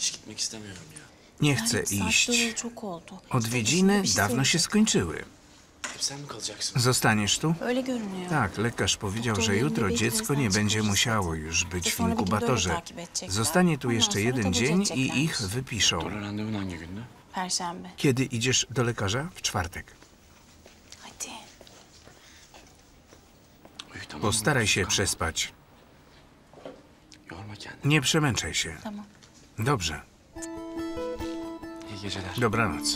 Nie chcę iść. Odwiedziny dawno się skończyły. Zostaniesz tu? Tak, lekarz powiedział, że jutro dziecko nie będzie musiało już być w inkubatorze. Zostanie tu jeszcze jeden dzień i ich wypiszą. Kiedy idziesz do lekarza? W czwartek. Postaraj się przespać. Nie przemęczaj się. Dobrze. Dobranoc.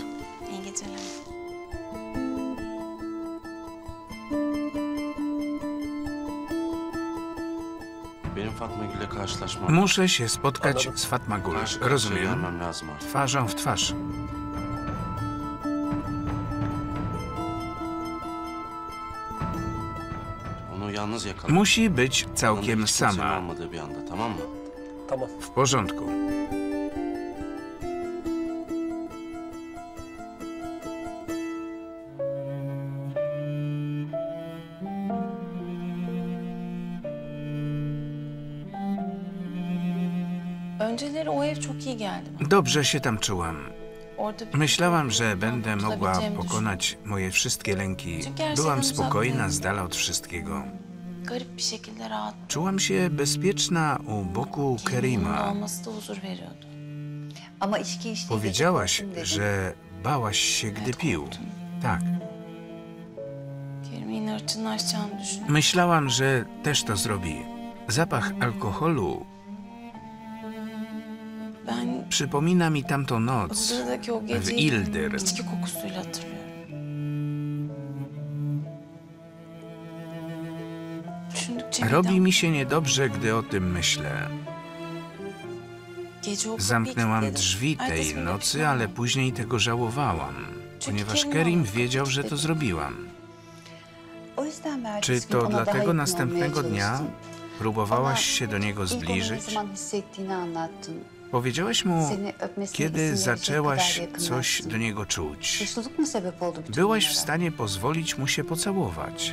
Muszę się spotkać z Fatma Gul. Rozumiem. Twarzą w twarz. Musi być całkiem sama. W porządku. Dobrze się tam czułam. Myślałam, że będę mogła pokonać moje wszystkie lęki. Byłam spokojna, z dala od wszystkiego. Czułam się bezpieczna u boku Kerima. Powiedziałaś, że bałaś się, gdy pił. Tak. Myślałam, że też to zrobi. Zapach alkoholu przypomina mi tamtą noc w Ildir. Robi mi się niedobrze, gdy o tym myślę. Zamknęłam drzwi tej nocy, ale później tego żałowałam, ponieważ Kerim wiedział, że to zrobiłam. Czy to dlatego następnego dnia próbowałaś się do niego zbliżyć? Powiedziałaś mu, kiedy zaczęłaś coś do niego czuć. Byłaś w stanie pozwolić mu się pocałować.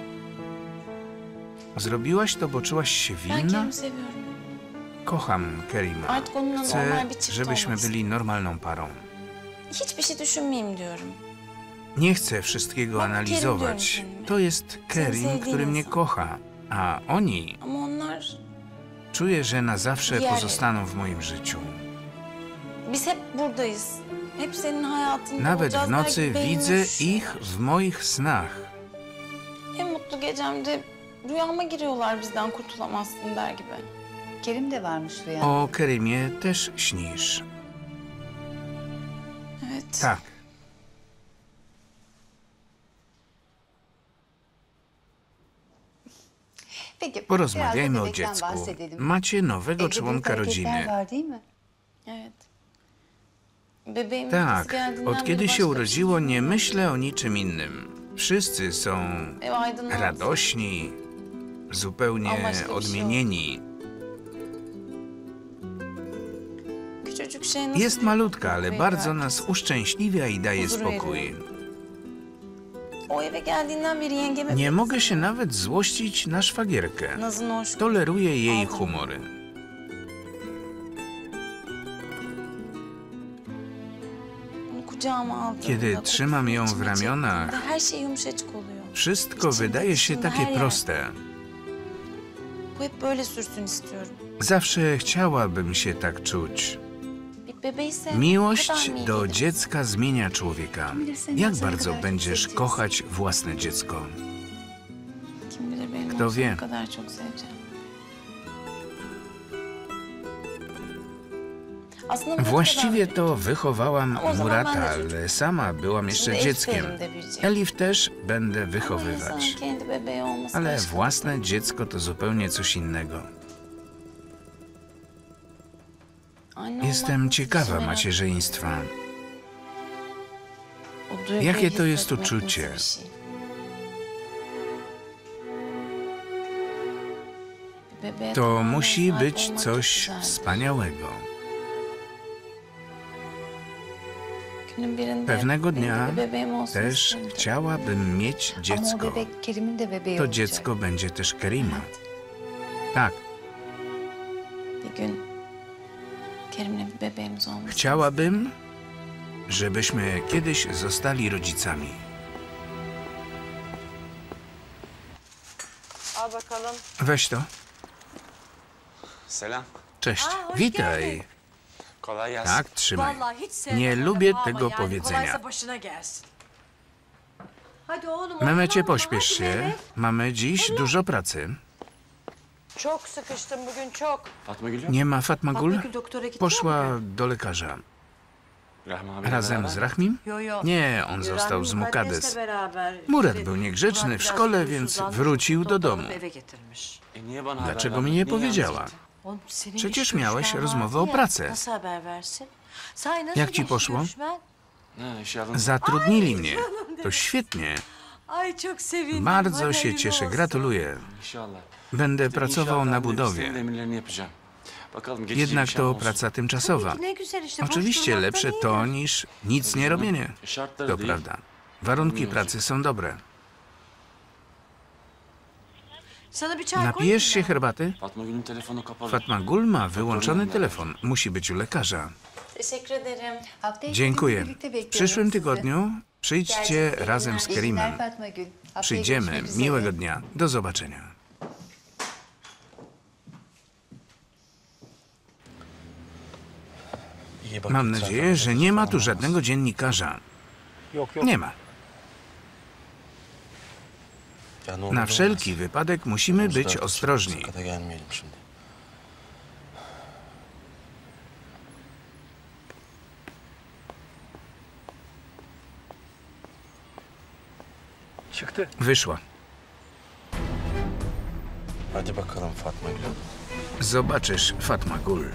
Zrobiłaś to, bo czułaś się winna? Kocham Kerima. Chcę, żebyśmy byli normalną parą. Nie chcę wszystkiego analizować. To jest Kerim, który mnie kocha, a oni... Czuję, że na zawsze pozostaną w moim życiu. Nawet w nocy widzę ich w moich snach. O Kerimie też śnisz. Tak. Porozmawiajmy o dziecku. Macie nowego członka rodziny. Tak, od kiedy się urodziło, nie myślę o niczym innym. Wszyscy są radośni, zupełnie odmienieni. Jest malutka, ale bardzo nas uszczęśliwia i daje spokój. Nie mogę się nawet złościć na szwagierkę. Toleruję jej humory. Kiedy trzymam ją w ramionach, wszystko wydaje się takie proste. Zawsze chciałabym się tak czuć. Miłość do dziecka zmienia człowieka. Jak bardzo będziesz kochać własne dziecko? Kto wie? Właściwie to wychowałam Murata, ale sama byłam jeszcze dzieckiem. Elif też będę wychowywać. Ale własne dziecko to zupełnie coś innego. Jestem ciekawa macierzyństwa. Jakie to jest uczucie? To musi być coś wspaniałego. Pewnego dnia też chciałabym mieć dziecko. To dziecko będzie też Kerima. Tak. Chciałabym, żebyśmy kiedyś zostali rodzicami. Weź to. Selam. Cześć. Witaj. Kolay gelsin. Tak, trzymaj. Nie lubię tego powiedzenia. Memecie, pośpiesz się. Mamy dziś dużo pracy. Çok sıkıştım bugün çok. Fatma Gül yok. Nie ma Fatma Gul? Fatma Gül doktora gitti Poszła do lekarza. Rahmi abiyle Razem beraber. z Rahmim? Yo yo. Nie, on został z Mukaddes. Murat był niegrzeczny w Murat szkole, biraz więc huysuzlandı, wrócił do doktor domu. eve getirmiş. Niye bana haber Dlaczego vermedin? mi nie Niye yalnız powiedziała? gittin? Oğlum, senin Przecież iş miałeś görüşmen rozmowę vardı o ya, pracę. Nasıl haber versin? Sahi nasıl Jak ci geçti poszło? görüşmen? Ne, işe alındın. Zatrudnili mnie. To świetnie. Ay çok sevindim. Bardzo Hadi się hayırlı cieszę. olsun. Gratuluję. İnşallah. Będę pracował İnşallah na anne, budowie. senin emirlerini yapacağım. Bakalım geçici Jednak bir şey to olsun. praca tymczasowa. Ne güzel işte. boş Oczywiście durmaktan lepsze iyidir. to niż nic nie robienie. Şartları To değil. prawda. Warunki pracy są dobre. Sana bir çay Napijesz koyayım się mı? herbaty? Fatma Gül'ün telefonu kapalı. Fatma Gul ma wyłączony telefon. Musi być u lekarza. Teşekkür ederim. Dziękuję. W przyszłym tygodniu przyjdźcie razem z Kerimem. Przyjdziemy. Miłego dnia. Do zobaczenia. Mam nadzieję, że nie ma tu żadnego dziennikarza. Nie ma. Na wszelki wypadek musimy być ostrożni. Wyszła. Hadi bakalım Fatma Gül. Zobaczysz Fatma Gul.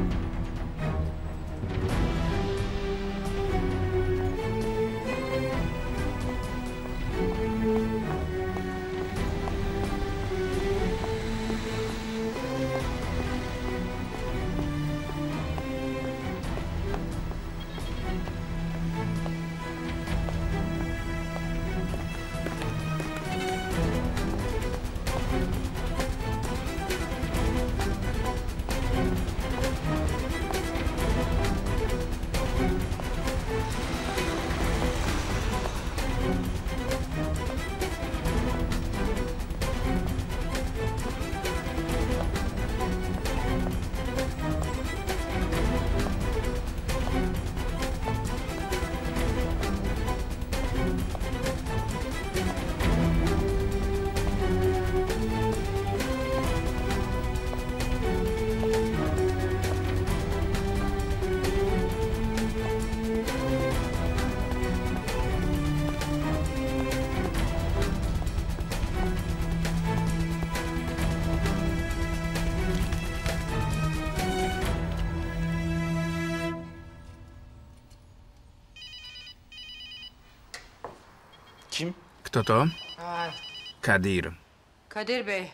Kim? Kto to? Ay, Kadir. Kadir Bey.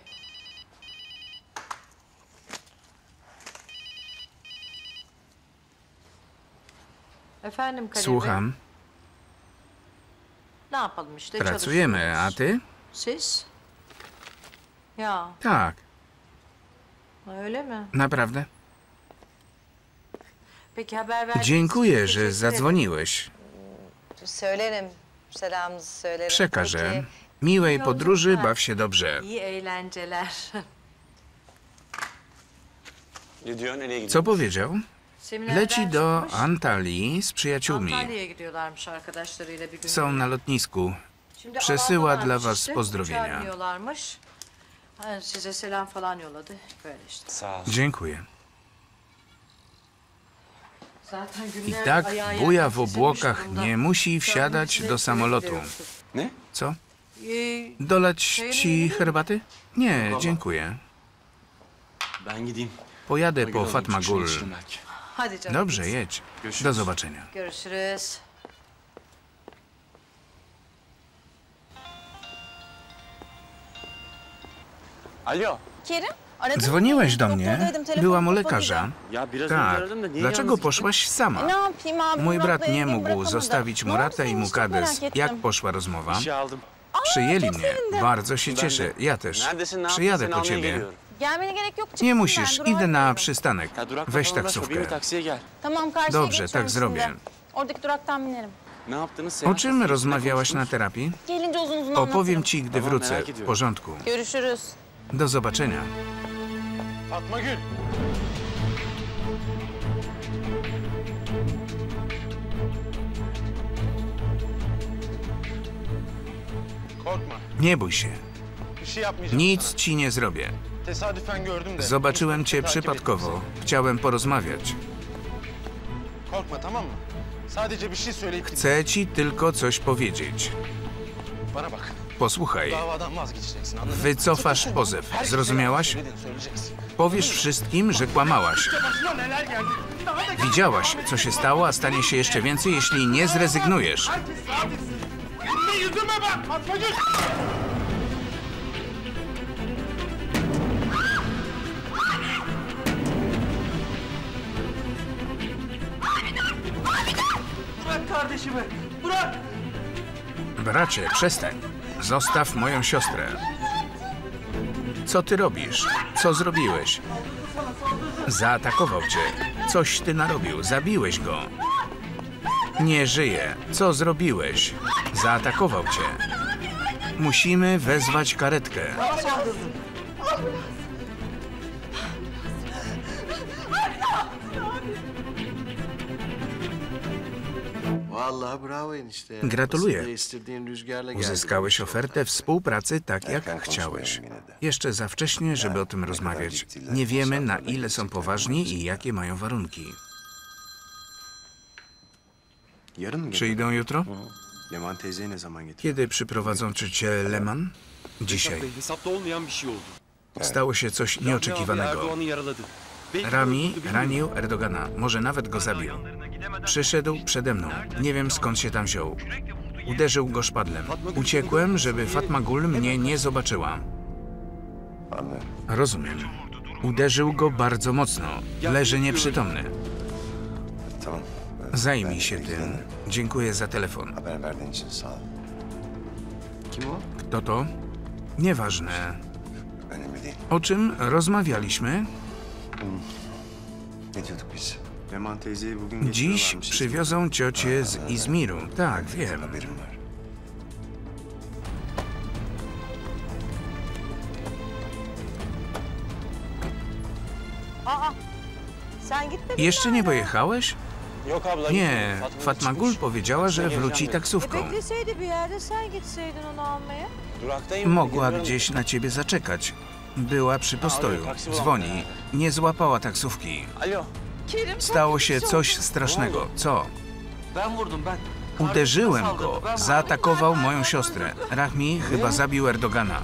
Efendim Kadir Bey. Słucham. Ne yapalım işte Pracujemy, a ty? Siz? Ya Tak, öyle mi? naprawdę. Peki haber verdiğiniz Dziękuję, için że teşekkür ederim. zadzwoniłeś. Söylerim. Selamınızı söylerim. Przekażę. Peki, Miłej podróży, baw się dobrze. İyi eğlenceler. Ne diyor, nereye gidiyor? Co powiedział? Seminerden Leci do çıkmış, Antalii z przyjaciółmi. Antalya'ya gidiyorlarmış arkadaşlarıyla bir gün. Są na lotnisku. Şimdi Przesyła Alan'dan dla almış was işte, pozdrowienia. uçağa biniyorlarmış. Ha, size selam falan yolladı. Böyle işte. Sağ ol. Dziękuję. Zaten I günler tak ayağa buja w yeltenmiş obłokach durumda. nie musi Şu an wsiadać hepsine do samolotu. gidiyoruz. Ne? Co? Ee, Dolać ci herbaty? Nie, dziękuję. Ben gideyim. Pojadę Gül po alayım, Fatma çıkışını Gul. içirim belki. hadi canım. Dobrze, git. jedź. Görüşürüz. Do zobaczenia. Görüşürüz. Alo. Kerim, aradın mı? Dzwoniłeś do mnie? Doktordaydım, telefon Byłam u kapalıydı. lekarza. Ya biraz önce Tak. aradım da niye Dlaczego yalnız gittin? poszłaś sama? Ne yapayım abi? Mój Murat'la brat nie evliliği mógł bırakamadı. zostawić Ne oldu Murata i senin, çok Mukaddes. merak ettim. Jak poszła rozmowa? İşe aldım. Przyjęli çok mnie. sevindim. Bardzo się cieszę. Ja też. Neredesin, ne Przyjadę yaptın? po Seni almaya ciebie. geliyorum. Gelmene gerek yok. Nie Çıktım musisz, ben, durağa idę na gidiyorum. przystanek. Ya durakta Weź falan uğraşma, taksówkę. bir taksiye gel. Tamam karşıya Dobrze, geçiyorum tak zrobię. şimdi. Oradaki duraktan binerim. Ne yaptınız? O Seyahat czym hastanesinde rozmawiałaś na konuştunuz. terapii? Gelince uzun uzun Opowiem anlatırım. ci, gdy Tamam, wrócę. merak W ediyorum. porządku. Görüşürüz. Do zobaczenia. Fatma Gül. Korkma. Nie bój się. Bir şey yapmayacağım Nic sana. ci nie zrobię. Tesadüfen gördüm de. Zobaczyłem cię Takip ettim przypadkowo. Chciałem porozmawiać. seni. Korkma, tamam mı? Sadece bir şey söyleyip git. Chcę ci tylko coś powiedzieć. Bana bak. Posłuchaj. Davadan vazgeçeceksin, anladın mı? Wycofasz pozew. Herkese Zrozumiałaś? söylediğini söyleyeceksin. Powiesz wszystkim, że kłamałaś. Widziałaś, co się stało, a stanie się jeszcze więcej, jeśli nie zrezygnujesz. Yüzüme bak Fatma Gül. Bırak kardeşimi. Bırak. Bracie, przestań. Zostaw moją siostrę. Co ty robisz? Co zrobiłeś? Zaatakował cię. Coś ty narobił. Zabiłeś go. Nie żyje. Co zrobiłeś? Zaatakował cię. Musimy wezwać karetkę. Vallahi bravo enişte. Gratuluję. Aslında istirdiğin rüzgarla geldi. Uzyskałeś ofertę współpracy tak, jak chciałeś. Jeszcze za wcześnie, żeby o tym rozmawiać. Nie wiemy, na ile są poważni i jakie mają warunki. Yarın mı Przyjdą jutro? Leman teyzeyi ne zaman getir? Kiedy przyprowadzą cię Leman? Dzisiaj. Hesapta olmayan bir şey oldu. Stało się coś nieoczekiwanego. Erdoğan'ı yaraladı. Rami ranił Erdogana, może nawet go zabił. Przyszedł przede mną. Nie wiem, skąd się tam wziął. Uderzył go szpadlem. Uciekłem, żeby Fatma Gul mnie nie zobaczyła. Rozumiem. Uderzył go bardzo mocno. Leży nieprzytomny. Tamam. Zajmij się tym. Dziękuję za telefon. Haber verdiğin için sağ ol. Kim o? Kto to? Nieważne. Önemli değil. O czym rozmawialiśmy? Ne diyorduk biz? Leman teyzeyi bugün Dziś getiriyorlarmış. przywiozą ciocię z Izmiru. Tak, wiem. Haberim var. Sen gitmedin Jeszcze nie pojechałeś? Yok abla. Nie, gitmedi. Fatma Gul powiedziała, że wróci taksówką. Bekleseydi bir yerde sen gitseydin onu almaya. Duraktayım. Mogła Gidiyorum. gdzieś na ciebie zaczekać. Była przy postoju. Dzwoni. Nie złapała taksówki. Alo. Stało się coś strasznego. Co? Ben vurdum ben. Uderzyłem go. Zaatakował moją siostrę. Rahmi chyba zabił Erdogana.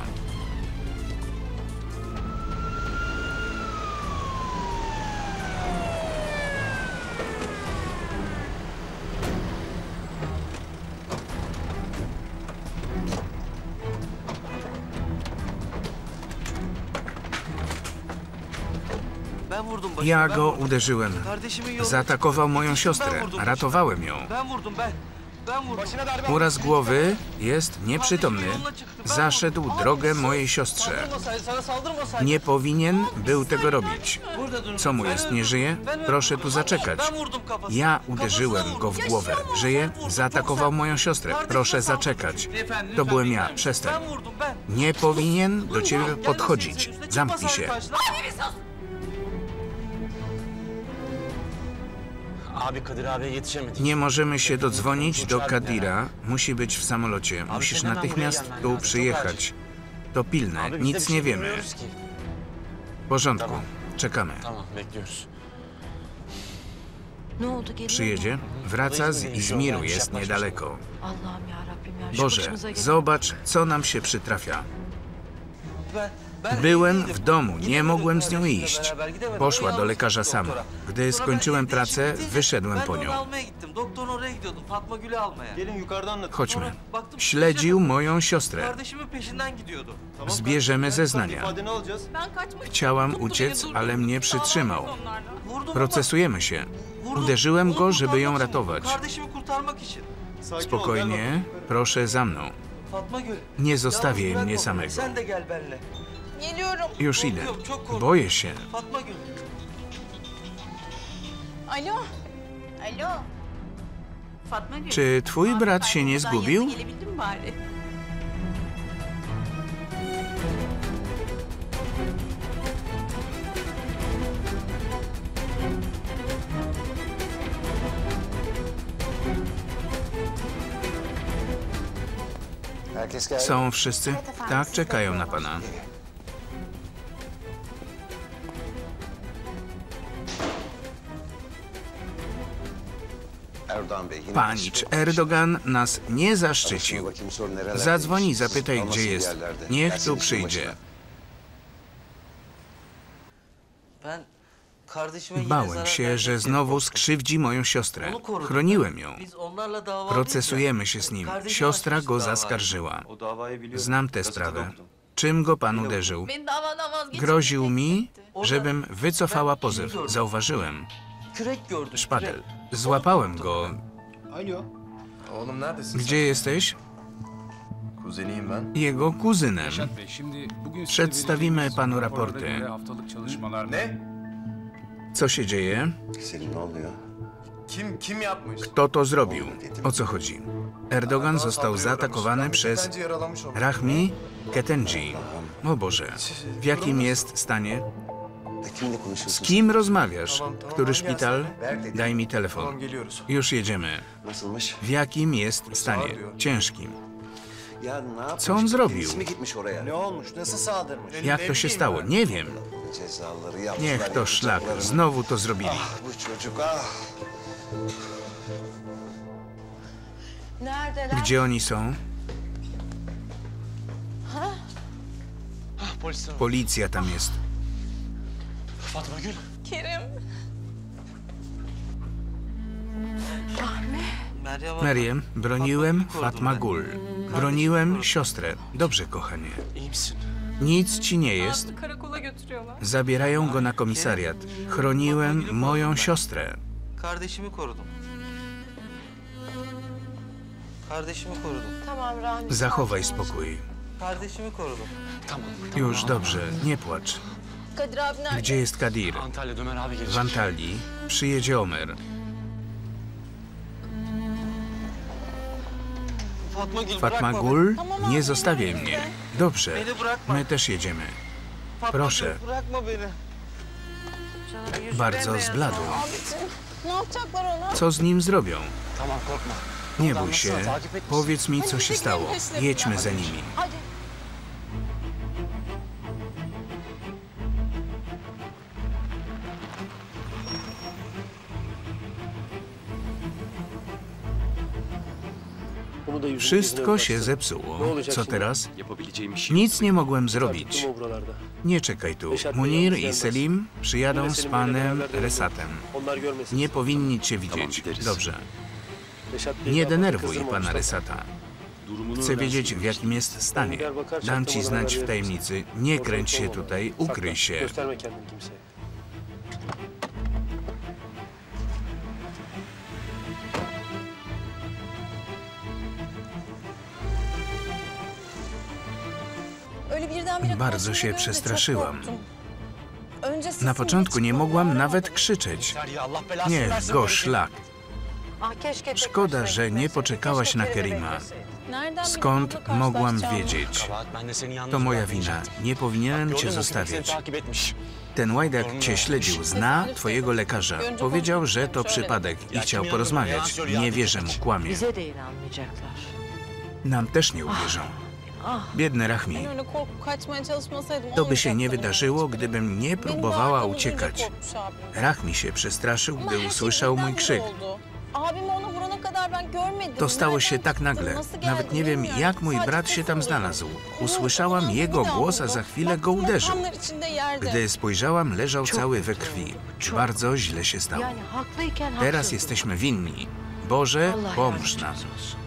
Ben vurdum başını. Ja ben go vurdum. uderzyłem. Kardeşimin yolunu Zaatakował moją Ben siostrę. vurdum. Ratowałem ją. Ben vurdum ben. Ben vurdum. Uraz głowy, jest nieprzytomny. Zaszedł drogę mojej siostrze. Saldırmasaydı, sana saldırmasaydı. Nie powinien był tego robić. Burada durun. Co mu jest, nie żyje? Proszę tu zaczekać. Ben vurdum kafasına. Ja uderzyłem go w głowę. Żyje? Zaatakował moją siostrę. Proszę zaczekać. To byłem ja. Przestań. Ben vurdum ben. Nie powinien do ciebie podchodzić. Zamknij się. Abi Kadir abiye yetişemedik. Nie możemy się dodzwonić do Kadira. Musi być w samolocie. Musisz natychmiast tu przyjechać. To pilne. Abi biz de bir Nic şey nie wiemy. bilmiyoruz ki. W porządku. Czekamy. Tamam bekliyoruz. Ne oldu geliyor? Przyjedzie? Wraca z Izmiru. Jest niedaleko. Allah'ım ya Rabbim ya. Şu Boże, başımıza gelen- zobacz, co nam się przytrafia. Ben Byłem gitmedim. w domu, nie mogłem z nią Kardeşimle iść. beraber gidemedim. Poszła O do yalnız lekarza gitti sama. doktora. Gdy Sonra skończyłem ben pracę, gittim. wyszedłem Ben po de onu nią. almaya gittim. Doktorun oraya gidiyordum. Fatma Gül'ü almaya. Gelin yukarıdan anlat. Chodźmy. Baktım, Śledził moją siostrę. Kardeşimin peşinden gidiyordu. Zbierzemy zeznania. İfadeni alacağız. Chciałam uciec, ale mnie przytrzymał. Vurdum Procesujemy się. ama vurdum. Uderzyłem go, Onu żeby ją kurtarmak için. ratować. Kardeşimi kurtarmak için. Sakin ol, gel Spokojnie, proszę za mną. Fatma Gül. Nie zostawię yalnız mnie bırakma beni. samego. Sen de gel benimle. Geliyorum. Już idę. Korkuyorum, çok korkuyorum. Boję się. Fatma Gül. Alo. Alo. Fatma Gül. Czy twój brat się nie zgubił? Gelebildin mi bari? Herkes geldi. Są wszyscy? Tak, czekają na pana. Erdoğan Bey, yine Panicz, Erdogan nas nie zaszczycił. Bakayım sorun nerelerde? Zadzwoni, zapytaj, Olması gdzie bir jest. yerlerde. Niech Gelsin tu işin przyjdzie. başına. Ben kardeşime yine Bałem zarar się, vermek że diye znowu korktum. skrzywdzi moją siostrę. Onu korudum. Chroniłem ją. Biz onlarla dava Procesujemy się z nim. Siostra go zaskarżyła. Znam tę sprawę. Czym go pan uderzył? Groził mi, żebym wycofała pozew. Zauważyłem. Kürek gördüm. Szpadel. Złapałem go. Alo. Oğlum neredesin? Gdzie jesteś? Kuzeniyim ben. Jego kuzynem. Przedstawimy Przedstawimy panu raporty. Ne? Co się dzieje? Selim ne oluyor? Kim yapmış? Kto to zrobił? O co chodzi? Erdogan został zaatakowany przez Rahmi Ketenci. O Boże, w jakim jest stanie? Kimle konuşuyorsun? Z kim rozmawiasz? Który szpital? Daj mi telefon. Już jedziemy. Nasılmış? W jakim jest stanie? Ciężkim. Ya ne yapmış? Co on zrobił? Kendisi mi gitmiş oraya? Ne olmuş? Nasıl saldırmış? Jak to się stało? Nie wiem. Cezaları yaptılar. Niech to szlak. yapacaklarını. Znowu to zrobili. Bu çocuk ah. Neredeler? Gdzie oni są? Polis arıyor. Policja tam jest. Fatma Gül. Kerim. Meryem abla, Meriem, broniłem Fatma Fatma Gül Gul. Broniłem siostrę. Dobrze, kochanie. İyi misin? Nic ci nie jest. Karakola götürüyorlar. Zabierają go na komisariat. Chroniłem moją siostrę. Kardeşimi korudum. Kardeşimi korudum. Tamam Rahmi. Zachowaj spokój. Kardeşimi korudum. Już dobrze, nie płacz. Kadir abi nerede? Gdzie jest Kadir? Antalya'da Ömer abi gelecek. W Antalii. Przyjedzie Omer. Fatma Gül Fatma bırakma Gul, Tamam, nie abi, zostawiaj beni. mnie. Dobrze, Beni bırakma. my też jedziemy. Fatma proszę. Gül, bırakma beni. Bardzo zbladł. Abicim, ne yapacaklar ona? Co z nim zrobią? Tamam korkma. Nie bój się. Powiedz mi, co się stało. Jedźmy za nimi. Hadi. Wszystko się zepsuło. Co teraz? Nic nie mogłem zrobić. Nie czekaj tu. Munir i Selim przyjadą z panem Resatem. Nie powinni cię widzieć. Dobrze. Nie denerwuj pana Resata. Chcę wiedzieć, w jakim jest stanie. Dam ci znać w tajemnicy. Nie kręć się tutaj, ukryj się. Bardzo się przestraszyłam. Na początku nie mogłam nawet krzyczeć. Derya Allah belasını Niech versin go böyle şey. szlak. Szkoda, że nie poczekałaś na Kerima. Skąd mogłam wiedzieć? Kabahat ben de seni yalnız To moja bırakmayacaktım. wina. Nie powinienem cię Gördün mü? Seni zostawiać. takip etmiş. Ten łajdak cię śledził. Zna twojego lekarza. Powiedział, że to przypadek i chciał porozmawiać. Nie wierzę mu, kłamie. Bize de inanmayacaklar. Nam też nie uwierzą. Biedny Rahmi. To by się nie wydarzyło, gdybym nie próbowała uciekać. Rahmi się przestraszył, gdy usłyszał mój krzyk. To stało się tak nagle. Nawet nie wiem, jak mój brat się tam znalazł. Usłyszałam jego głos, a za chwilę go uderzył. Gdy spojrzałam, leżał cały we krwi. Bardzo źle się stało. Yani haklıyken Teraz haksız. jesteśmy winni. Boże, Allah pomóż nam. yardımcımız olsun.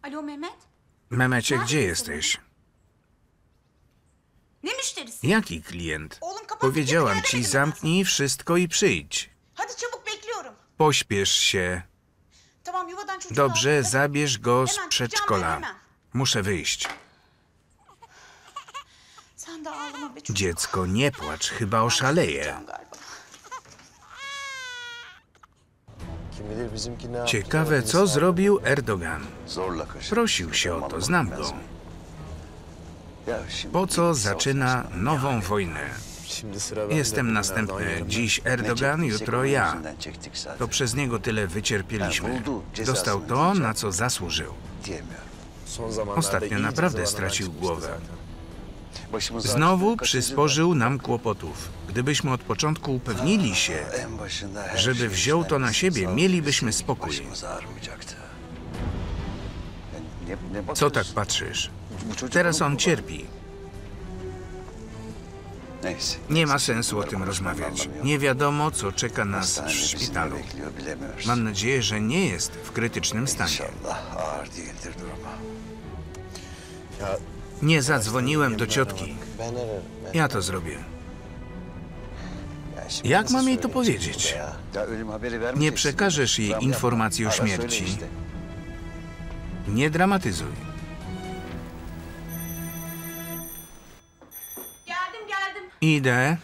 Alo Mehmet. Memecie, gdzie jesteś? Ne müşterisi? Jaki klient? Oğlum kapat. Powiedziałam bir kere ci, demedim zamknij wszystko i przyjdź. sana. Hadi çabuk bekliyorum. Pośpiesz się. Tamam yuvadan çocuğu al. Dobrze, Hadi. zabierz go z Hemen, przedszkola. hemen. Muszę wyjść. Sen de ağlama be çocuk. Dziecko, nie płacz, chyba oszaleje. Galiba. Kim bilir bizimki ne yaptı? Ciekawe, co zrobił Erdogan. Zorla kaşıdı. Prosił się o to, znam go. Ya şimdi Po co bir zaczyna nową wojnę? Şimdi sıra bende. Jestem następny. Dziś Erdogan, jutro ja. Çektik zaten. To przez niego tyle wycierpieliśmy. Dostał to, na co zasłużył. Diyemiyorum. Son zamanlarda Ostatnio iyice naprawdę zıvanadan stracił çıkmıştı głowę. zaten. Başımıza Znowu açtığı kaçıncı przysporzył nam kłopotów. Gdybyśmy od początku upewnili się, en başında her żeby şey wziął to na işten siebie, sağlık mielibyśmy bizim spokój. Başımız ağrımayacaktı. Ne Co bakıyorsun? tak patrzysz? Bu çocuk Teraz onu on kullanıyor. cierpi. Neyse. Nie ma sensu o tym rozmawiać. Nie wiadomo, co czeka nas w Hastanede bizi ne szpitalu. bekliyor bilemiyoruz. Mam nadzieję, że nie jest w krytycznym stanie. İnşallah ağır değildir durumu. Ya Nie zadzwoniłem do ciotki. ben ararım. Ja to zrobię. Ya şimdi Jak nasıl mam jej to söyleyecek powiedzieć? burada ya? Ya ölüm haberi vermeyeceksin. Nie przekażesz jej Zam yapma. informacji o Ara söyle śmierci. işte. Nie dramatyzuj. Geldim. Idę.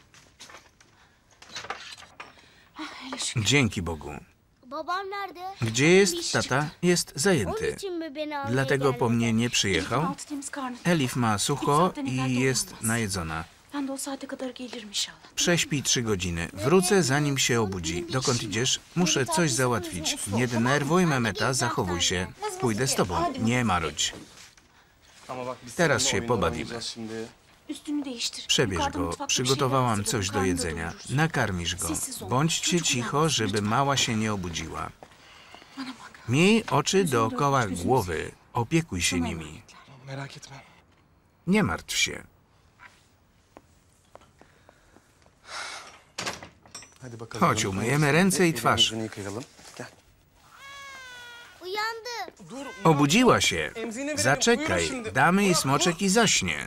Dzięki Bogu. Babam nerede? Gdzie jest tata? Jest Onun zajęty. için mi beni almaya Dlatego po geldin? mnie nie przyjechał. Altı temiz karnı. Elif ma sucho i jest najedzona. Ben de o saate kadar gelirim inşallah. Prześpi 3 godziny. Wrócę, zanim się obudzi. Dokąd idziesz? Muszę coś załatwić. Nie denerwuj Memeta, zachowuj się. Pójdę z tobą. Nie marudź. Ama bak biz Teraz seninle się oyunlar pobawimy. oynayacağız şimdi. Üstünü değiştir. Przebierz Yukarıda go. mutfakta bir Przygotowałam şeyler coś hazır. do Karnını jedzenia. doyururuz. Nakarmisz go. Bądźcie cicho, żeby mała się nie obudziła. Miej oczy dookoła głowy. Opiekuj się nimi. Merak etme. Nie martw się. Hadi bakalım. Chodź, umyjemy ręce i twarz. Yüzünü yıkayalım. Gel. Uyandı. Obudziła się. Emziğini verelim, Zaczekaj. buyurun şimdi. Damy jej smoczek i zaśnie.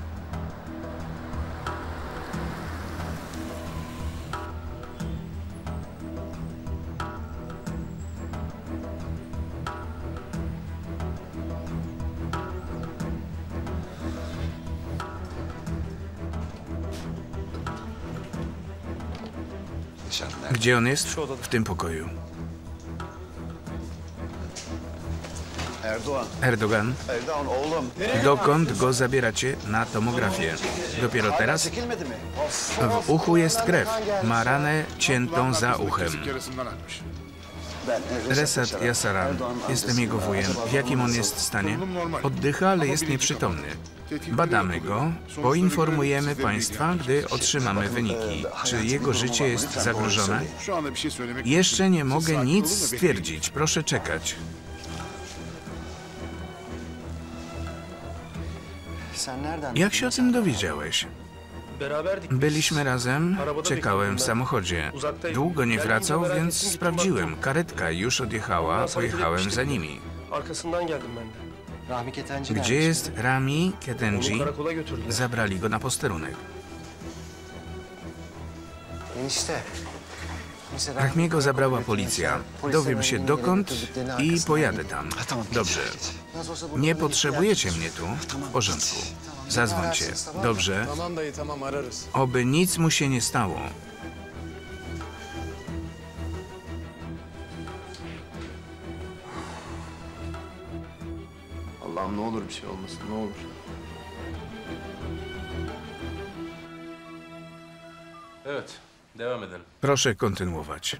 Nişan nerede? Gdzie on jest? W tym pokoju. Erdoğan. Erdogan, Erdoğan oğlum. dokąd go zabieracie? Na tomografię. Dopiero teraz? Çekilmedi mi? W uchu jest krew. Ma ranę ciętą za uchem. Ben Resat Yasaran. Jestem jego wujem. W jakim on jest stanie? Oddycha, ale jest nieprzytomny. Badamy go. Poinformujemy państwa, gdy otrzymamy wyniki. Czy jego życie jest zagrożone? Jeszcze nie mogę nic stwierdzić. Proszę czekać. Sen nereden? Jak się o tym dowiedziałeś? Beraberdik. Byliśmy razem, czekałem w samochodzie. Długo nie wracał, więc sprawdziłem. Karetka już odjechała, pojechałem za nimi. Arkasından geldim ben de. Rahmi Ketenci Gdzie nerede? jest Rami Ketenci? Onu karakola götürdüler. Zabrali go na posterunek. Enişte. Neyse, Rahmiego zabrała policja. Dowiem się dokąd i pojadę tam. Dobrze. Nie potrzebujecie mnie tu? W porządku. Zadzwońcie. Dobrze. Tamam dayı tamam ararız. Oby nic mu się nie stało. Allah'ım ne olur bir şey olmasın ne olur. Evet. Devam edelim. Proszę kontynuować.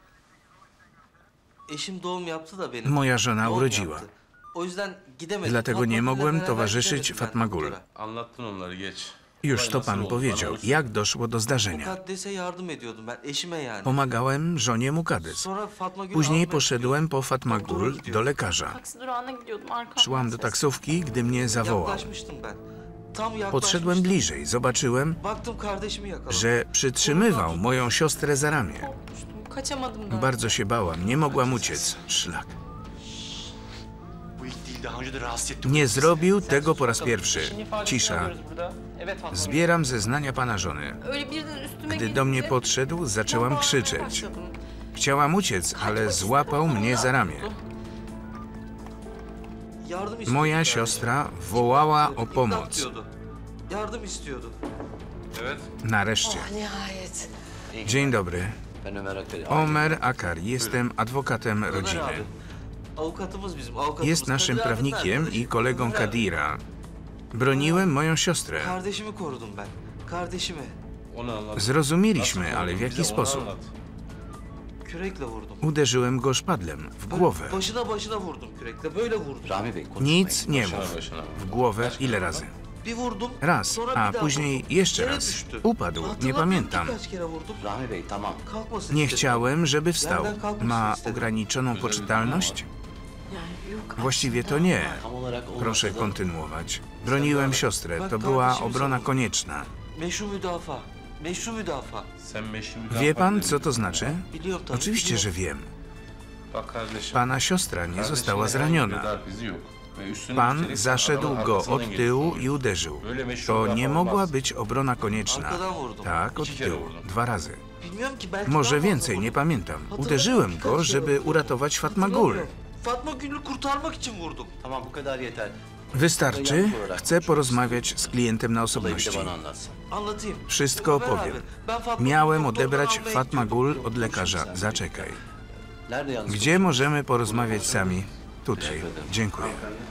Eşim doğum yaptı da benim. Moja żona Doğum urodziła. yaptı. O yüzden gidemedim. Dlatego nie Fatma Gül'le mogłem beraber towarzyszyć gidemedim ben Fatma Gül. doktora. Anlattın onları geç. Już to pan powiedział. Jak doszło do zdarzenia? Mukaddes'e yardım ediyordum ben. Eşime yani. Pomagałem żonie Mukaddes. Sonra Fatma Gül Później almaya poszedłem po Fatma Doktora Gül gidiyor. do lekarza. Taksi durağına gidiyordum arkamdan. Szłam do ses. taksówki, gdy mnie zawołał. Yaklaşmıştım ben. Tam yaklaşmıştım. Podszedłem bliżej. Zobaczyłem, Baktım kardeşimi yakaladım. że przytrzymywał moją siostrę za ramię. Korkmuştum. Kaçamadım da. Bardzo się bałam. Nie mogłam uciec. Szlak. daha önce de rahatsız ettim. Nie zrobił tego po raz pierwszy. İşin ifadesini Cisza. alıyoruz burada. Evet Fatma. Zbieram zeznania pana żony. Öyle birden üstüme Gdy do mnie podszedł, zaczęłam krzyczeć. Chciałam uciec, ale złapał mnie za ramię. Yardım istiyordu. Moja kardeşim. siostra wołała o İmdat pomoc. diyordu. Yardım istiyordu. Nareszcie. Nihayet. Dzień dobry. Ben Ömer Akbel. Omer Akar, jestem adwokatem Ömer rodziny. abi. Avukatımız bizim. Avukatımız. Jest naszym Kadir abi prawnikiem nerede? i kolegą Ömer abi. Kadira. Broniłem moją siostrę. Kardeşimi korudum ben. Kardeşimi. Zrozumieliśmy, ale w jaki sposób? Kürekle vurdum. Uderzyłem go szpadlem w głowę. Başına vurdum kürekle. Böyle vurdum. Rami Bey konuşmayın. Nic nie mów. W głowę ile razy? Bir vurdum. Raz, sonra a bir daha później vurdum. jeszcze Yere raz. düştü. Upadł, nie Hatırlamıyorum pamiętam. Kaç kere vurdum. Rami Bey tamam. Kalkmasın Nie istedim. chciałem, żeby wstał. Yerden kalkmasın Ma istedim. ograniczoną poczytalność? Yani yok. Właściwie to nie. Tam olarak olmasa Proszę da kontynuować. Broniłem siostrę, to była obrona konieczna. Meşru müdafaa. Meşru müdafaa. Wie pan, co to znaczy? Biliyorum tabii. Oczywiście, że biliyorum. wiem. Pana siostra nie została zraniona. Pan zaszedł go od tyłu i uderzył. To nie mogła być obrona konieczna. Tak, od tyłu. 2 razy. Bilmiyorum ki belki Może daha fazla więcej, vurdum. nie pamiętam. Uderzyłem go, żeby uratować Fatma Gul. Fatma Gül'ü kurtarmak için vurdum. tamam bu kadar yeter. Wystarczy. Chcę porozmawiać z klientem na Olayı bir osobności. de bana anlatsın. Anlatayım. Wszystko Ömer abi, opowiem. ben Fatma Miałem Gül'ü odebrać doktordan almaya Fatma gidiyordum. Gul od lekarza. Zaczekaj. Nerede yalnız? Gdzie możemy porozmawiać sami? Tutaj. Dziękuję.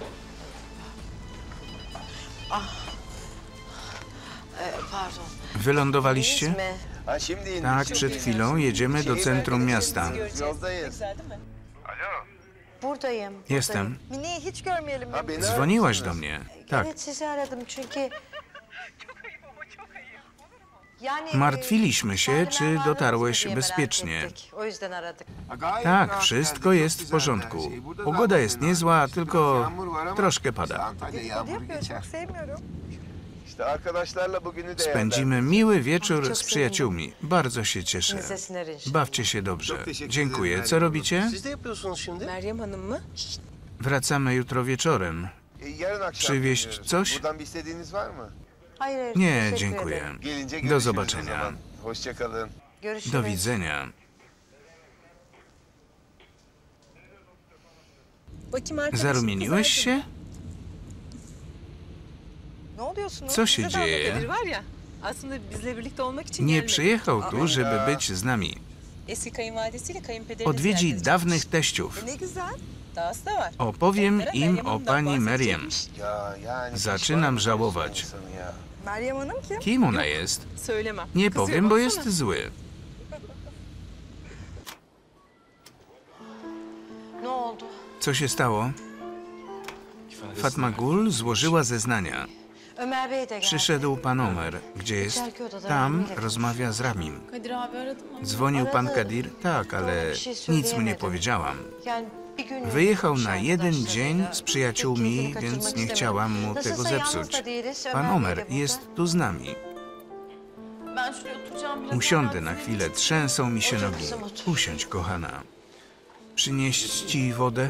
Pardon. Wylądowaliście? Mi? Ha şimdi indik. Tak, przed chwilą jedziemy do centrum miasta. Yoldayız. Buradayım. Jestem. Mine'yi hiç görmeyelim. Ha beni Dzwoniłaś aramışsınız. do mnie. Tak. Evet sizi aradım çünkü... Yani, Martwiliśmy się, czy Salim'den dotarłeś varmış mı diye merak bezpiecznie. ettik. O yüzden aradık. Tak, wszystko jest w porządku. Pogoda jest niezła, tylko troszkę pada. İşte arkadaşlarla bugünü de Spędzimy miły wieczór z przyjaciółmi. Bardzo się cieszę. Kimsesinler inşallah. Bawcie się dobrze. Dziękuję. Co robicie? Siz de yapıyorsunuz şimdi. Meryem Hanım mı? Wracamy jutro wieczorem. Yarın akşam Przywieźć dönüyoruz. coś? Buradan bir istediğiniz var mı? Hayır, hayır. Nie, teşekkür dziękuję. ederim. Gelince Do görüşürüz o zobaczenia. zaman. Hoşça kalın. Görüşürüz. Do widzenia. Zarumieniłeś się? Co się dzieje? Nie przyjechał tu, żeby być z nami. Odwiedzi dawnych teściów. Opowiem im o pani Meriem. Ya yani. Zaczynam żałować. insanı ya. Meryem Hanım kim? Kim ona jest? Nie powiem, bo jest zły. Ne oldu? Co się stało? Fatma Gul złożyła zeznania. Ömer Bey de geldi. Przyszedł pan Omer. Gdzie jest? Tam rozmawia z Ramim. Kadir abi aradım ama. Dzwonił pan Kadir? Tak, ale nic mu nie powiedziałam. Wyjechał na 1 dzień z przyjaciółmi, więc nie chciałam mu tego zepsuć. Pan Omer jest tu z nami. Ben şuraya oturacağım biraz. Usiądę na chwilę, trzęsą mi się nogi. Usiądź, kochana. Przynieść ci wodę?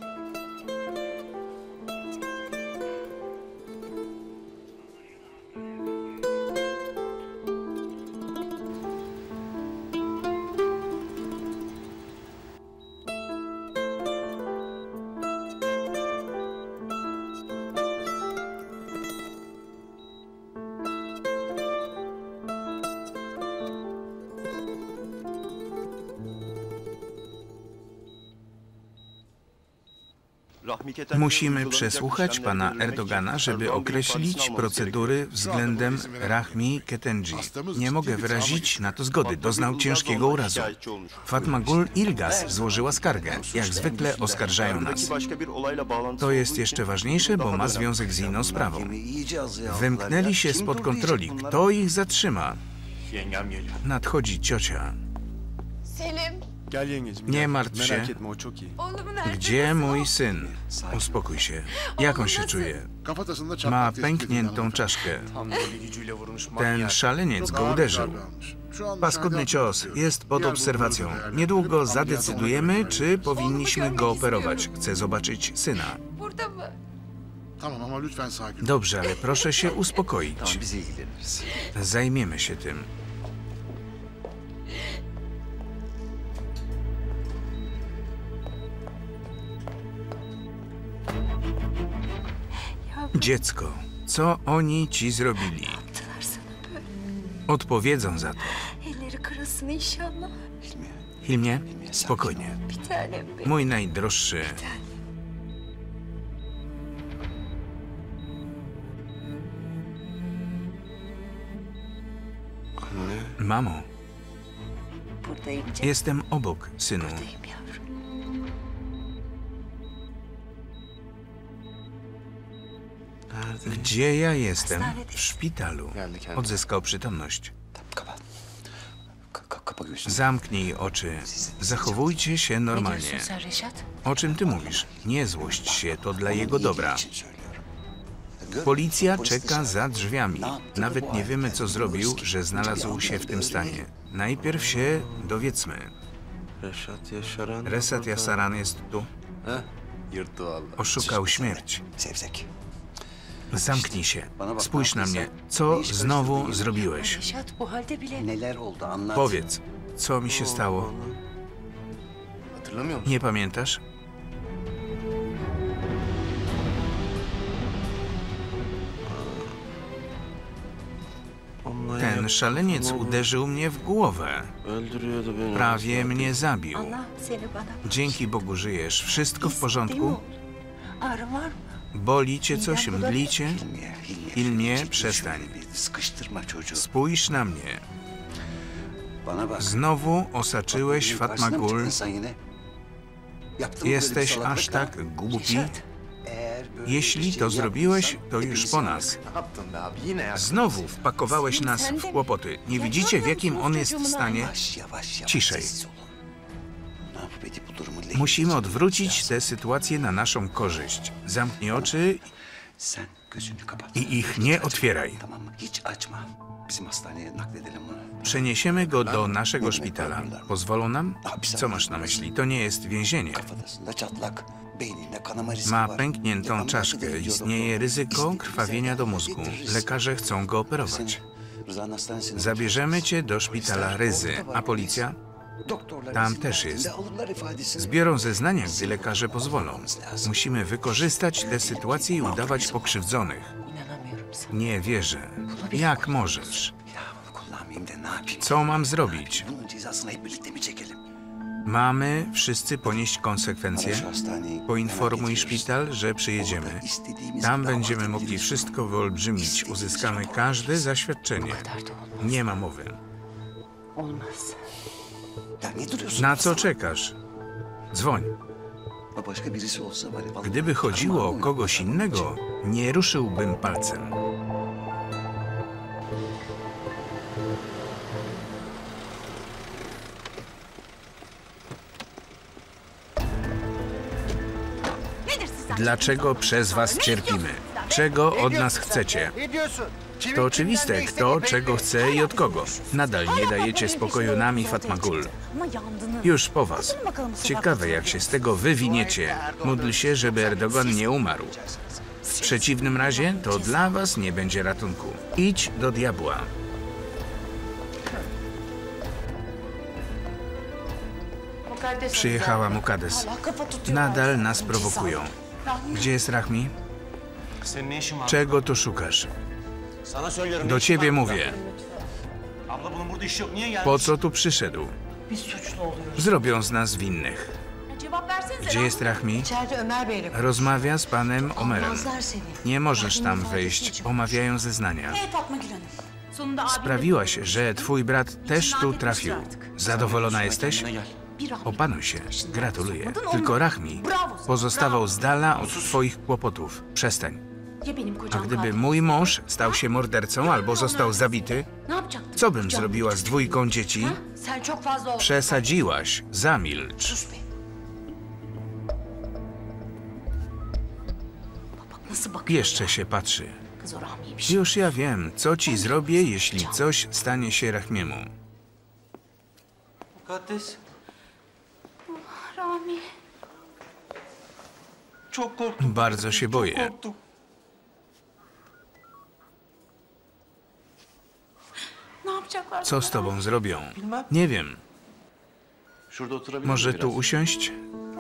Musimy przesłuchać pana Erdogana, żeby określić procedury względem Rahmi Ketenci. Nie mogę wyrazić na to zgody. Doznał ciężkiego urazu. Fatma Gul Ilgaz złożyła skargę. Jak zwykle oskarżają nas. To jest jeszcze ważniejsze, bo ma związek z inną sprawą. Wymknęli się spod kontroli. Kto ich zatrzyma? Nadchodzi ciocia. Selim. Nie martw się. Oğlum nerede? Gdzie mój syn? Uspokój się. Jak on się czuje? Ma pękniętą czaszkę. Ten szaleniec go uderzył. Paskudny cios. Jest pod obserwacją. Niedługo zadecydujemy, czy powinniśmy go operować. Chcę zobaczyć syna. burada mı? Tamam ama lütfen sakin ol. Dobrze, ale proszę się uspokoić. Biz ilgileniriz. Zajmiemy się tym. Dziecko, co oni ci zrobili? Odpowiedzą za to. Elleri kırılsın inşallah. Hilmie, spokojnie. Bir tanem benim. Mój najdroższy. Mamo, Buradayım canım. jestem obok, synu. Buradayım yavrum. Gdzie ja jestem? W szpitalu. Geldi kendine. Odzyskał przytomność. Kapat. Kapa gözünü. Zamknij oczy. Zachowujcie się Ne normalnie. diyorsun sen Reşat? O czym ty mówisz? Nie złość się, to dla jego dobra. İyiliği için söylüyorum. Gör, Policja polis czeka de- za drzwiami. Nawet nie wiemy, co zrobił, że znalazł się w tym stanie. Najpierw się dowiedzmy. Reşat Yaşaran. Resat Yasaran jest tu. Heh, yırttı valla. Oszukał śmierć. Sevzek. Zamknij się. Spójrz na mnie. Co znowu zrobiłeś? Reşat bu halde bile. Neler oldu anlat. Powiedz, co mi się stało? Hatırlamıyor musun? Nie pamiętasz? Onunla Ten yaptığım szaleniec oldu. uderzył mnie w głowę. Öldürüyordu beni. Prawie mnie zabił. Allah seni bana. Dzięki Bogu żyjesz. Wszystko w Değil mi porządku? oğlum? Ağrın var mı? Boli cię coś? Mdlicie? Hilmie, przestań. Sıkıştırma çocuğu. Spójrz na mnie. Bana bak. Znowu osaczyłeś Benim Fatma karşıma mı Gul. çıktın sen yine? Yaptın mı böyle bir Jesteś salaklık aż ha? tak głupi? Eğer böyle bir Jeśli şey to zrobiłeś, yaptıysan to już hepimiz po yandık. nas. Ne yaptın be abi? Yine yaktın. Znowu wpakowałeś nas w kłopoty. Nie widzicie, w jakim on jest stanie? Yavaş yavaş yavaş Ciszej. sessiz olun. Ne yapıp edip bu durumu lehine Musimy çevirmemiz odwrócić lazım. tę sytuację na naszą korzyść. Zamknij oczy Sen gözünü kapat. i ich Hiç nie açma, otwieraj. Tamam mı? Hiç açma. Bizim hastaneye nakledelim bunu. Przeniesiemy go do naszego szpitala. Pozwolą nam? Co masz na myśli? To nie jest więzienie. Kafatasında çatlak, beyninde kanama riski Ma var. pękniętą Yakan czaszkę. naklediliyor Istnieje doktor. ryzyko İstediği krwawienia do bize mózgu. getiririz. Lekarze chcą go operować. Rıza'nın hastanesine Zabierzemy cię do götürürüz. szpitala Polisler Ryzy. orada var, A policja? Doktorlar Tam izin też verdiğinde jest. alırlar ifadesini. Zbiorą zeznania, gdy lekarze pozwolą. Musimy wykorzystać tę sytuację i udawać pokrzywdzonych. İnanamıyorum sana. Nie wierzę. Jak możesz? Ya bunu kullanmayayım da ne yapayım? Co mam zrobić? Bunun cezasını hep birlikte mi çekelim? Mamy wszyscy ponieść konsekwencje? Ara şu hastaneyi, Poinformuj hemen getiriyoruz. szpital, że przyjedziemy. Orada istediğimiz Tam davat będziemy mogli edebiliriz. wszystko wyolbrzymić. Uzyskamy każde zaświadczenie. Kadar da olmaz. Nie ma mowy. Olmaz. Ya ne duruyorsun? Na co czekasz? Dzwoń. Başka birisi olsa var ya, vallahi Gdyby chodziło o parmağımla kogoś innego, nie ruszyłbym palcem. Dlaczego przez was cierpimy? Czego od nas chcecie? To oczywiste, kto czego chce i od kogo. Nadal nie dajecie spokoju nam i Fatma Gul. Ama yandınız. Już po was. Bakalım bakalım bu sefer Ciekawe, jak się z tego wywiniecie. Módl się, żeby Erdogan nie umarł. W przeciwnym razie to dla was nie będzie ratunku. Idź do diabła. Mukaddes Przyjechała Mukaddes. Hala kafa tutuyor. Nadal nas prowokują. Gdzie jest Rahmi? Senin ne işin var? Czego tu szukasz? Sana söylüyorum. Do ne işin ciebie var burada? mówię. Abla bunun burada işi yok. Niye gelmiş? Po co tu przyszedł? Biz suçlu oluyoruz. Zrobią z nas winnych. Cevap versenize. Gdzie jest Rahmi? İçeride Ömer Bey'le Rozmawia z panem Omerem. Almazlar seni. Nie możesz tam wejść. Omawiają zeznania. Fatma Gül Hanım. Sonunda abim Sprawiłaś, że twój brat też tu trafił. Zadowolona jesteś? Bir an Opanuj się. Gratuluję. Tylko Rahmi pozostawał z dala od twoich kłopotów. Przestań. ya benim A kocam gdyby katil. mój mąż stał się mordercą albo został zabity, Ne yapacaktın? co bym Kocam zrobiła z dwójką dzieci? Ha? Sen çok fazla oldun. Przesadziłaś. Zamilcz. Sus be. Bak nasıl bakıyor Jeszcze ya. się patrzy. Kız o Rahmi'ymiş. Już ja wiem, co ci zrobię, jeśli coś stanie się Rahmiemu. Mukaddes. Rami. Çok korktum. Bardzo się Çok boję. korktum. Ne yapacaklar? Co z tobą zrobią? Bilmem. Nie wiem. Şurada oturabilir Może miyim tu biraz? usiąść?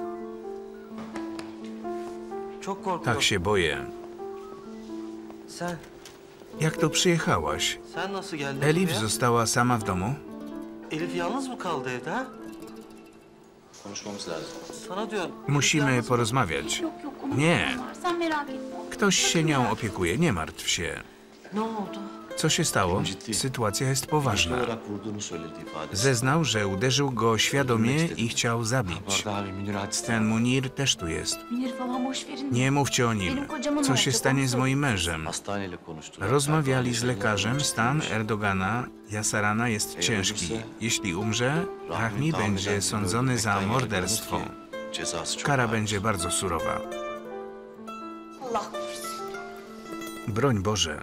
Çok korkuyorum. Tak się boję. Sen Jak tu przyjechałaś? nasıl geldin Elif buraya? została sama w domu? Elif yalnız mı kaldı evde ha? Konuşmamız lazım. Sana diyorum. Elif Musimy yalnız mı? porozmawiać. Yok yok. Onun Nie. var. Sen merak etme. Ktoś się nią opiekuje, nie martw się. Ne oldu? Co się stało? Sytuacja jest poważna. olarak vurduğunu söyledi ifadesi. Zeznał, że uderzył go świadomie i chciał zabić. Vardı abi Münir hadiste. Ten Munir też tu jest. Münir falan boş verin. Nie mówcie o nim. Co się stanie z moim mężem? Hastaneyle konuştular. Rozmawiali z lekarzem. Stan Erdogana Yasarana jest ciężki. Jeśli umrze, Rahmi będzie sądzony za morderstwo. Cezası çok Kara ağır. będzie bardzo surowa. Allah korusun. Broń Boże.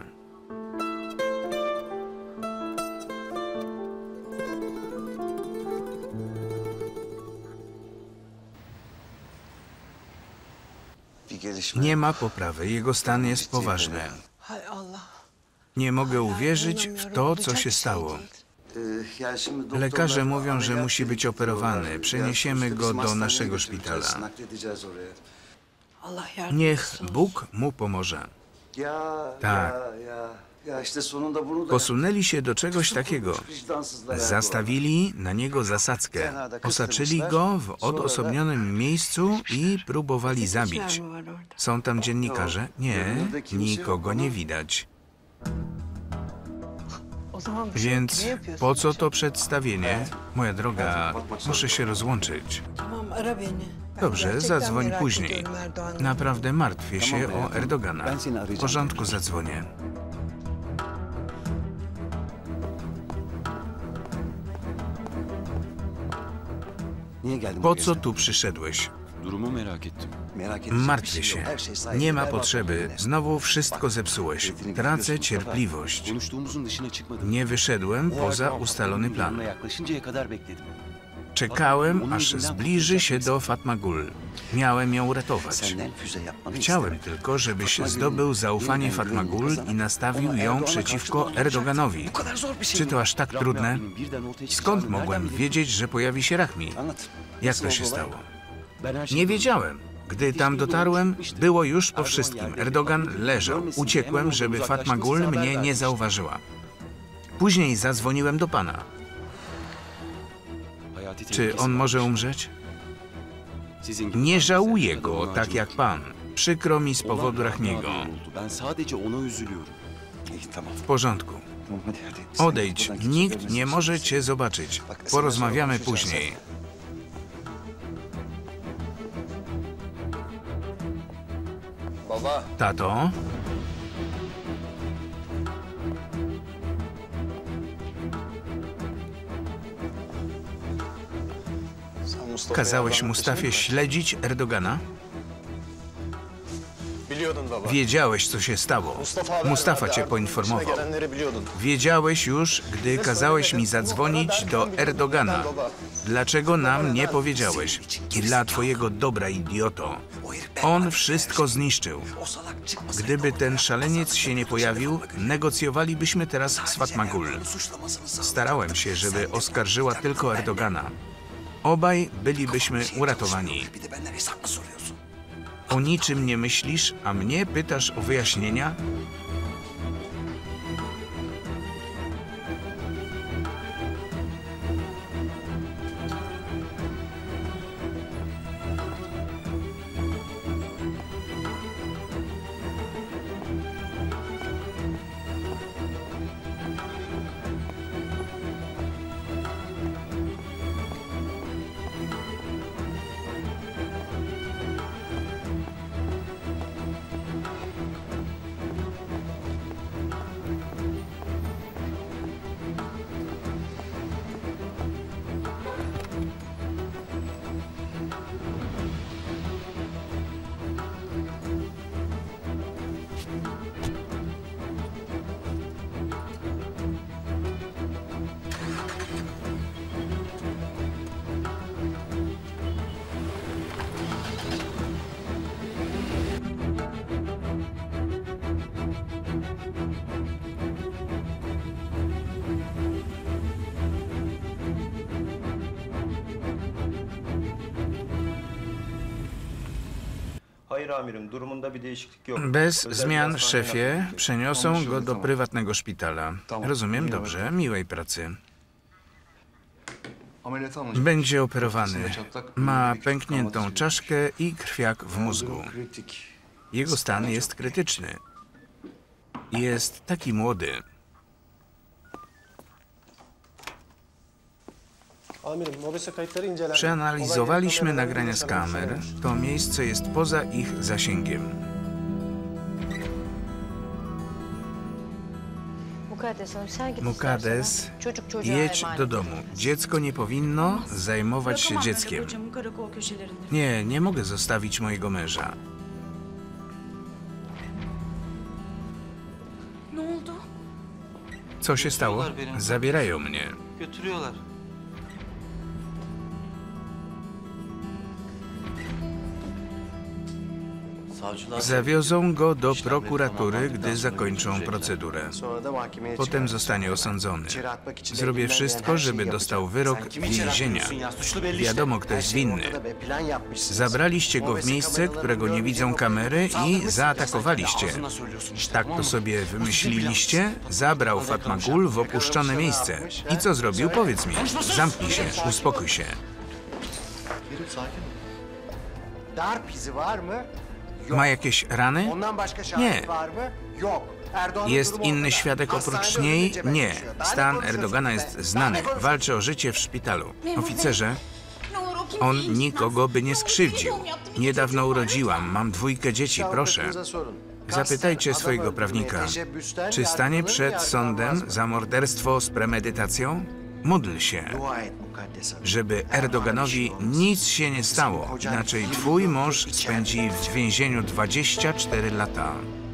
Bir gelişme. Nie ma poprawy. Jego stan jest poważny. Nie mogę uwierzyć w to, co się stało. Yani şimdi doktorlar Lekarze mówią, że ameliyat musi być gerekiyor operowany. diyorlar. Przeniesiemy Ya, go bizim do hastaneye naszego götüreceğiz, szpitala. nakledeceğiz oraya. Niech Bóg mu pomoże. Ya, Tak. ya işte sonunda bunu da Posunęli się do czegoś takiego. vicdansızlar yani. Zastawili na niego zasadzkę. Osaczyli go w odosobnionym miejscu i próbowali zabić. Są tam dziennikarze? Nie, nikogo nie widać. Więc po co to przedstawienie? Moja droga, muszę się rozłączyć. Dobrze, zadzwoń później. Naprawdę martwię się o Erdogana. W porządku, zadzwonię. Niye geldin Po bu co gece? tu przyszedłeś? Durumu merak ettim. Merak edecek Martwię bir şey się. yok. Her şey saygı. Nie ma Ver bak potrzeby. kendine. Znowu wszystko zepsułeś. Tracę cierpliwość. Konuştuğumuzun dışına çıkmadım. Nie wyszedłem poza ustalony plan. Yanına yaklaşıncaya kadar bekledim. Czekałem, aż zbliży się do Fatmagul. Miałem ją ratować. Senden füze yapmanı Chciałem isterim. tylko, żebyś zdobył zaufanie Fatmagul i nastawił ją przeciwko Erdoganowi. Bu kadar zor bir şey Czy mi? to aż tak trudne? Birden ortaya Skąd çıkacağını mogłem nereden wiedzieć, że pojawi się Rahmi? Anlat. Jak Nasıl to się oldu olay? stało? Ben her şeyi Nie wiedziałem. Gdy tam dotarłem, było już po wszystkim. Erdogan leżał. Uciekłem, żeby Fatmagul mnie nie zauważyła. Później zadzwoniłem do pana. Hayati Czy tehlikesi on var. może umrzeć? Sizin gibi Nie bazı żałuję insanlar go ona tak acıyor. jak pan. Przykro mi z Olan powodu Rahmi Rahmiego. abinin oldu. Ben sadece ona üzülüyorum. İyi tamam. W porządku. Tamam hadi hadi. Sen Odejdź. buradan Nikt geçebilirsin. nie może cię zobaczyć. Porozmawiamy później. Baba. Tato? Sen Mustafa'yı Kazałeś aramak Mustafie için mi? śledzić Erdogana? Biliyordun baba. Wiedziałeś, co się stało. haber Mustafa verdi, cię Arda'nın poinformował. başına gelenleri biliyordun. Wiedziałeś już, gdy kazałeś mi zadzwonić do Erdogana. Dlaczego nam nie powiedziałeś? Dla twojego dobra, idioto. On wszystko zniszczył. O salak çıkmasaydı Gdyby ortaya, ten szaleniec się nie pojawił, negocjowalibyśmy teraz z Fatmagul. suçlamasını sağ. Starałem się, żeby oskarżyła tylko Erdogana. Obaj bylibyśmy uratowani. Bir de benden hesap mı soruyorsun? O niczym nie myślisz, a mnie pytasz o wyjaśnienia? Hayır amirim, durumunda bir değişiklik yok. Bez Özel bir zmian, hastaneye szefie, nakledildi. przeniosą go do prywatnego szpitala. Rozumiem, dobrze, miłej pracy. Ameliyata alınacak. Będzie operowany. Ma Büyük pękniętą kanama czaszkę i krwiak w mózgu. Durum kritik. Jego stan jest krytyczny. Jest taki młody. Przeanalizowaliśmy nagrania z kamer. To miejsce jest poza ich zasięgiem. Mukaddes, jedź do domu. Dziecko nie powinno zajmować się dzieckiem. Nie, nie mogę zostawić mojego męża. Ne oldu? Co się stało? Zabierają mnie. Götürüyorlar. Savcılar... Zawiozą go do prokuratury, gdy zakończą procedurę. Potem zostanie osądzony. Zrobię wszystko, żeby dostał wyrok więzienia. Wiadomo, kto jest winny. Zabraliście go w miejsce, którego nie widzą kamery i zaatakowaliście. Tak to sobie wymyśliliście? Zabrał Fatma Gul w opuszczone miejsce. I co zrobił? Powiedz mi. Zamknij się, uspokój się. Darp izi var mı? Ma jakieś rany? Ondan başka şahit Nie. var mı? Yok. Erdoğan'ın Jest durumu inny ortada. świadek oprócz Hastanede niej? ölünce Nie. belirtiyor. Daha ne Stan konuşuyorsun Erdogana be? jest Daha ne znany. konuşuyorsun? Walczy o życie w szpitalu. Oficerze, Ne olur o kimseyi on incitmez. nikogo by nie Ne olur, skrzywdził. bir doğum yaptım, iki Niedawno çocuğum var. urodziłam, mam 2 dzieci, proszę. Zapytajcie swojego prawnika, czy stanie przed sądem za morderstwo z premedytacją? Módl się, Dua et Mukaddes Hanım. żeby Erdoganowi nic się nie stało, inaczej twój mąż spędzi w więzieniu 24 lata.